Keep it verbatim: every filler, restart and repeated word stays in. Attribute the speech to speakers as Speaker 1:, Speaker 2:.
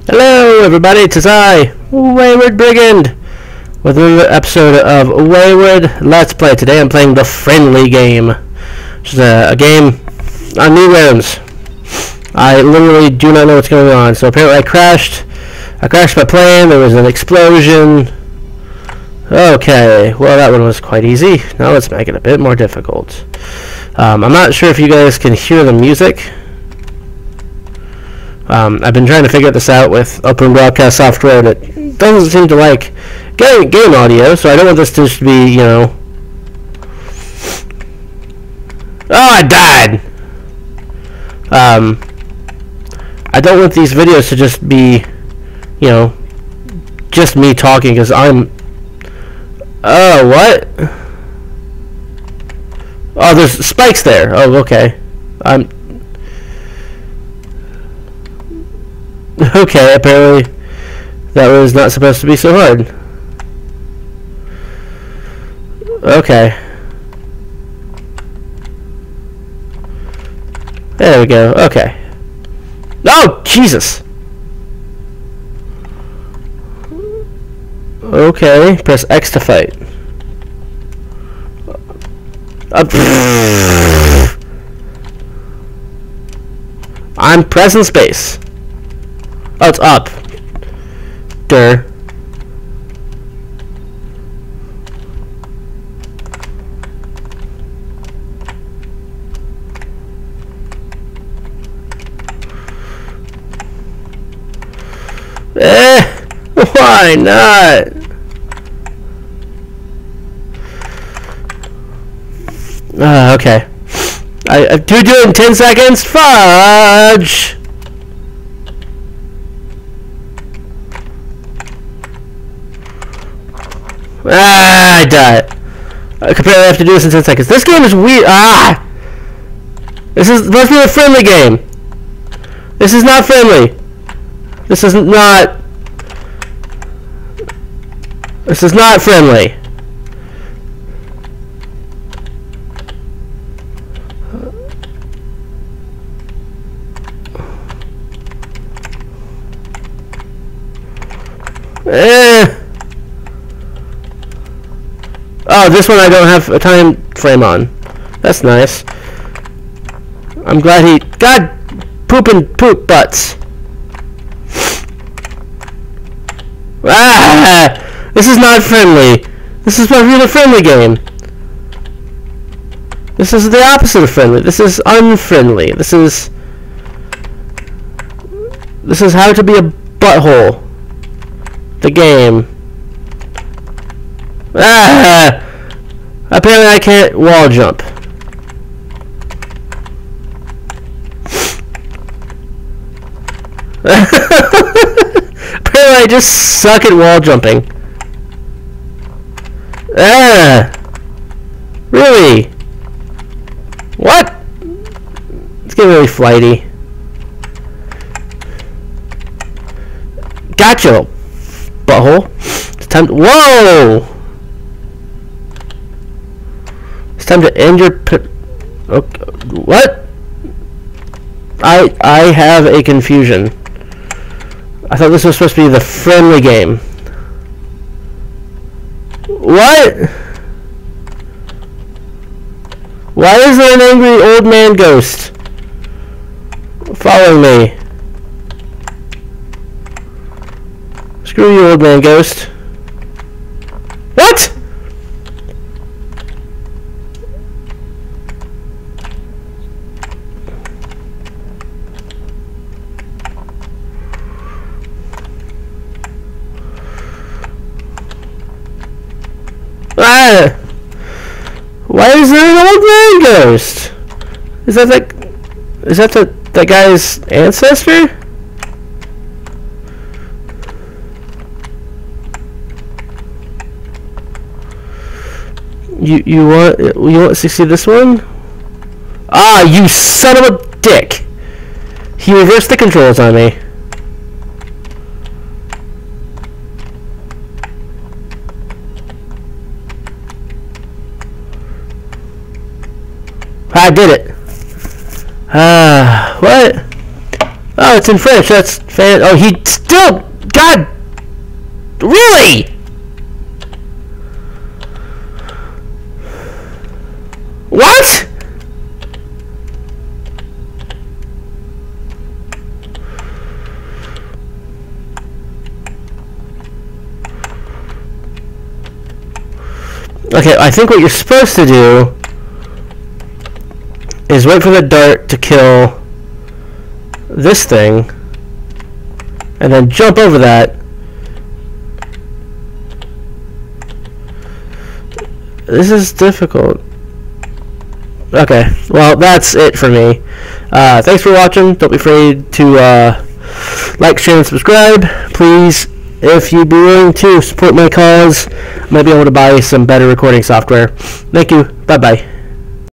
Speaker 1: Hello everybody, it is I, Wayward Brigand, with another episode of Wayward Let's Play. Today I'm playing the Friendly Game, which is a, a game on new realms. I literally do not know what's going on, so apparently I crashed. I crashed my plane, there was an explosion. Okay, well that one was quite easy. Now let's make it a bit more difficult. Um, I'm not sure if you guys can hear the music. Um, I've been trying to figure this out with Open Broadcast software, and it doesn't seem to like game, game audio, so I don't want this to just be, you know... Oh, I died! Um, I don't want these videos to just be, you know, just me talking, because I'm... Oh, what? Oh, there's spikes there. Oh, okay. I'm... Okay, apparently that was not supposed to be so hard. Okay. There we go. Okay. Oh, Jesus! Okay, press X to fight. Uh, I'm pressing space. Oh, it's up. Durr. Eh, why not? Uh, okay. I, I do do it in ten seconds. Fudge! Ah, I died. I completely have to do this in ten seconds. This game is weird. Ah! This is supposed to be a friendly game. This is not friendly. This is not... This is not friendly. Eh... Oh, this one I don't have a time frame on. That's nice. I'm glad he... God! Poopin' poop butts. Ah! This is not friendly. This is supposed to be the friendly game. This is the opposite of friendly. This is unfriendly. This is... This is how to be a butthole. The game. Ah! Apparently I can't wall jump. Apparently I just suck at wall jumping. Ah! Really? What? It's getting really flighty. Gotcha, butthole. It's time to... Whoa! It's time to end your... P okay. What? I I have a confusion. I thought this was supposed to be the friendly game. What? Why is there an angry old man ghost following me? Screw you, old man ghost. What? Ah! Why is there an old man ghost? Is that like... Is that the, that guy's ancestor? You you want you want to see this one? Ah, you son of a dick! He reversed the controls on me. I did it. Ah, uh, what? Oh, it's in French. That's fan. Oh, he Dude! God! Really? What? Okay, I think what you're supposed to do is wait for the dart to kill this thing, and then jump over that. This is difficult. Okay, well, that's it for me. Uh, thanks for watching. Don't be afraid to uh, like, share, and subscribe. Please, if you'd be willing to support my cause, I might be able to buy some better recording software. Thank you. Bye-bye.